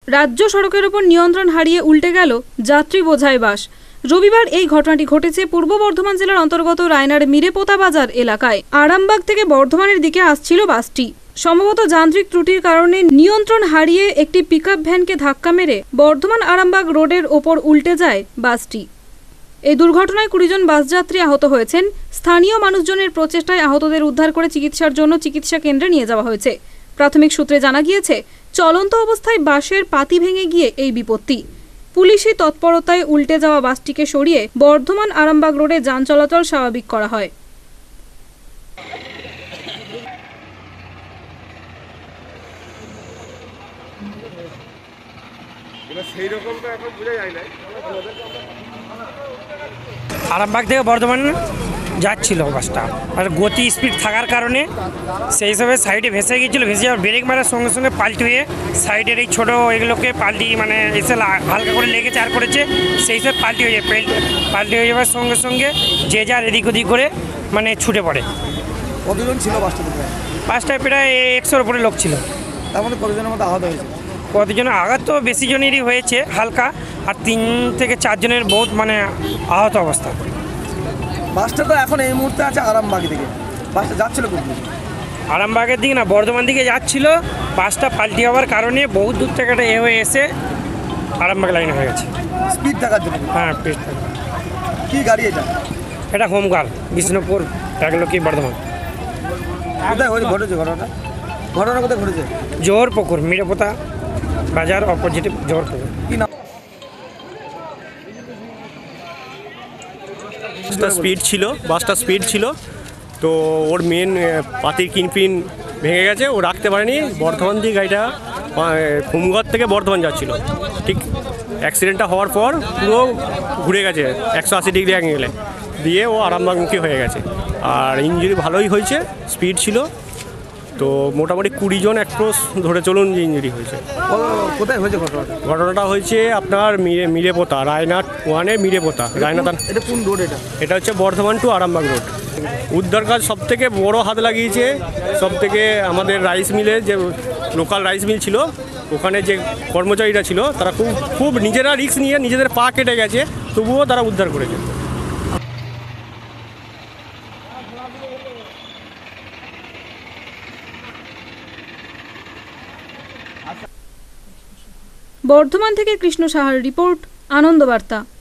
রাজ্য সড়কের ওপর নিয়ন্ত্রণ হারিয়ে উল্টে গেল যাত্রী বোঝাই বাস। রবিবার এই ঘটনাটি ঘটেছে পূর্ব বর্ধমান জেলার অন্তর্গত রায়নার মিরেপোতা বাজার এলাকায়। আরামবাগ থেকে বর্ধমানের দিকে আসছিল বাসটি। সম্ভবত যান্ত্রিক ত্রুটির কারণে নিয়ন্ত্রণ হারিয়ে একটি পিকআপ ভ্যানকে ধাক্কা মেরে বর্ধমান আরামবাগ রোডের ওপর উল্টে যায় বাসটি। এই দুর্ঘটনায় 20 জন বাসযাত্রী আহত হয়েছেন। স্থানীয় মানুষজনের প্রচেষ্টায় আহতদের উদ্ধার করে চিকিৎসার জন্য চিকিৎসা কেন্দ্রে নিয়ে যাওয়া হয়েছে। প্রাথমিক সূত্রে জানা গিয়েছে, চলন্ত অবস্থায় বাসের পাতি ভেঙে গিয়ে এই বিপত্তি। পুলিশি তৎপরতায় উল্টে যাওয়া বাসটিকে সরিয়ে বর্ধমান আরামবাগ রোডে যান চলাচল স্বাভাবিক করা হয়। আরামবাগ থেকে বর্ধমান যাচ্ছিল বাসটা, আর গতি স্পিড থাকার কারণে সেই হিসাবে সাইডে ভেসে গিয়েছিল। ভেসে যাওয়ার ব্রেক মারার সঙ্গে সঙ্গে পাল্টি হয়ে সাইডের এই ছোটো এগুলোকে পাল্টি এসে হালকা করে লেগেছে আর করেছে, সেই হিসাবে পাল্টি হয়ে যায়। পাল্টি হয়ে যাওয়ার সঙ্গে সঙ্গে যে যার এদিক ওদিক করে ছুটে পড়ে। কতজন ছিল বাসটায় প্রায় 100-র উপরে লোক ছিল। তার মধ্যে কতজনের মধ্যে আহত হয়েছে? কতজনের আঘাত তো বেশি জনেরই হয়েছে হালকা, আর 3 থেকে 4 জনের বহুত আহত অবস্থা। বাসটা তো এখন এই মুহূর্তে আছে আরামবাগ থেকে। বাসটা যাচ্ছিল কোথায়? আরামবাগের দিকে না, বর্ধমান দিকে যাচ্ছিল। বাসটা পাল্টি হওয়ার কারণে বহু দূর থেকে একটা হয়ে এসে আরামবাগ লাইন হয়ে গেছে। স্পিড থাকার জন্য? হ্যাঁ, স্পিড থাকা। কী গাড়ি এটা? এটা হোমগার্ড, বিষ্ণুপুর কি বর্ধমান। কোথায় ঘটেছে ঘটনাটা? ঘটনা কোথায় ঘটেছে? জোহরপুকুর, মিরেপোতা বাজার অপোজিটে জোহরপুকুর। কি নাম? বাসটা স্পিড ছিল, তো ওর মেন পাতির কিনপিন ভেঙে গেছে, ও রাখতে পারেনি। বর্ধমান দিয়ে গাড়িটা হোমঘর থেকে বর্ধমান যাচ্ছিল। ঠিক অ্যাক্সিডেন্টটা হওয়ার পর পুরো ঘুরে গেছে 180 ডিগ্রি অ্যাঙ্গেলে দিয়ে, ও আরামবাগমুখী হয়ে গেছে। আর ইঞ্জুরি ভালোই হয়েছে, স্পিড ছিল। তো মোটামুটি 20 জন অ্যাপ্রোচ ধরে চলুন যে ইঞ্জুরি হয়েছে। কোথায় হয়েছে ঘটনাটা হয়েছে আপনার মিরেপোতা, রায়নাট 1-এ মিরেপোতা। রায়নাট এটা কোন রোড? এটা হচ্ছে বর্ধমান টু আরামবাগ রোড। উদ্ধার কাজ সবথেকে বড় হাত লাগিয়েছে সবথেকে আমাদের রাইস মিলে, যে লোকাল রাইস মিল ছিল, ওখানে যে কর্মচারীরা ছিল তারা খুব নিজেরা রিস্ক নিয়ে নিজেদের পা কেটে গেছে, তবুও তারা উদ্ধার করেছে। বর্ধমান থেকে কৃষ্ণ সাহার রিপোর্ট, আনন্দবার্তা।